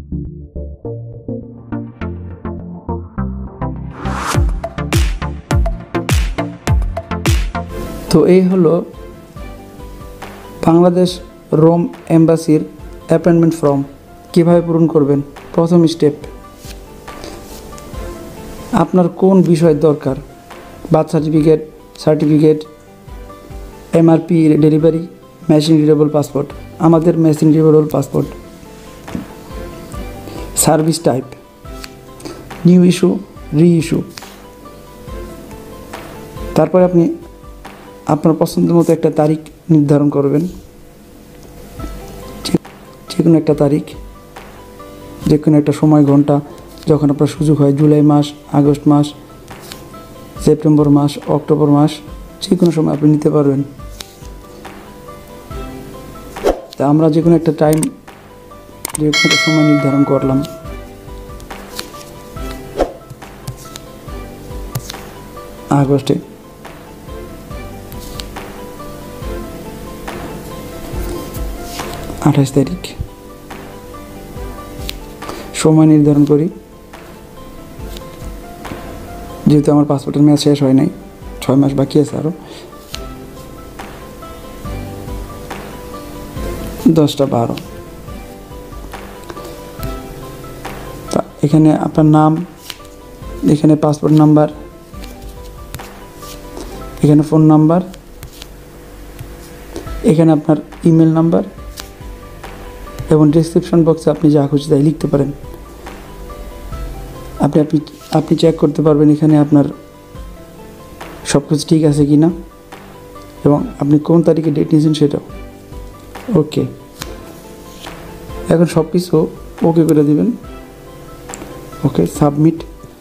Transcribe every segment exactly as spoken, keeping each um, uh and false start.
তো এই হলো বাংলাদেশ রোম এম্বাসির অ্যাপয়েন্টমেন্ট ফর্ম কীভাবে পূরণ করবেন। প্রথম স্টেপ, আপনার কোন বিষয় দরকার, birth certificate certificate MRP delivery, machine readable passport. আমাদের machine readable passport. Service type new issue, reissue. তারপরে আপনি আপনার পছন্দের মতো একটা তারিখ নির্ধারণ করবেন, যে কোনো একটা তারিখ, যে কোনো একটা সময় ঘন্টা যখন আপনার সুযোগ হয়। জুলাই মাস, আগস্ট মাস, সেপ্টেম্বর মাস, অক্টোবর মাস, যে কোনো সময় আপনি নিতে পারবেন। তা আমরা যে কোনো একটা টাইম, যে কোনো একটা সময় নির্ধারণ করলাম। আগস্টে আঠাশ তারিখ সময় নির্ধারণ করি। যেহেতু আমার পাসপোর্টের মেয়াদ শেষ হয় নাই, ছয় মাস বাকি আছে আরও। দশটা বারো। তা এখানে আপনার নাম, এখানে পাসপোর্ট নাম্বার, এখানে ফোন নাম্বার, এখানে আপনার ইমেল নাম্বার এবং ডেসক্রিপশন বক্সে আপনি যা খুশি তাই লিখতে পারেন। আপনি আপনি আপনি চেক করতে পারবেন এখানে আপনার সব কিছু ঠিক আছে কি না এবং আপনি কোন তারিখে ডেট নিয়েছেন সেটাও। ওকে, এখন সব কিছু ওকে করে দিবেন। ওকে, সাবমিট।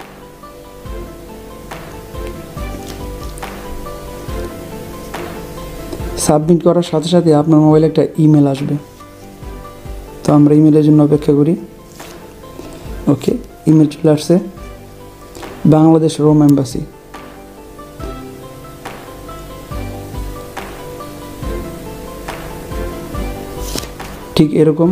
সাবমিট করার সাথে সাথে আপনার মোবাইলে একটা ইমেল আসবে। তো আমরা ইমেলের জন্য অপেক্ষা করি। ওকে, ইমেল চলে আসছে, বাংলাদেশ রোম এম্বাসি। ঠিক এরকম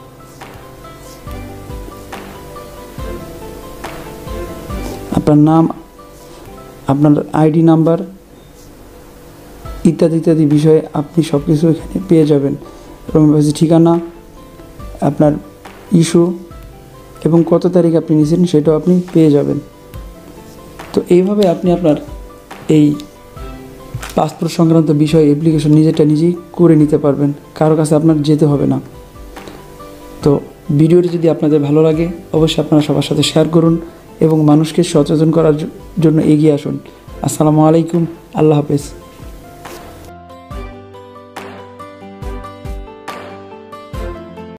আপনার নাম, আপনার আইডি নাম্বার ইত্যাদি ইত্যাদি বিষয়ে আপনি সব কিছু এখানে পেয়ে যাবেন। রোম এম্বাসি ঠিকানা, আপনার ইস্যু এবং কত তারিখ আপনি নিয়েছেন সেটাও আপনি পেয়ে যাবেন। তো এইভাবে আপনি আপনার এই পাসপোর্ট সংক্রান্ত বিষয় অ্যাপ্লিকেশন নিজেটা নিজেই করে নিতে পারবেন, কারো কাছে আপনার যেতে হবে না। তো ভিডিওটি যদি আপনাদের ভালো লাগে অবশ্যই আপনারা সবার সাথে শেয়ার করুন এবং মানুষকে সচেতন করার জন্য এগিয়ে আসুন। আসসালামু আলাইকুম, আল্লাহ হাফেজ।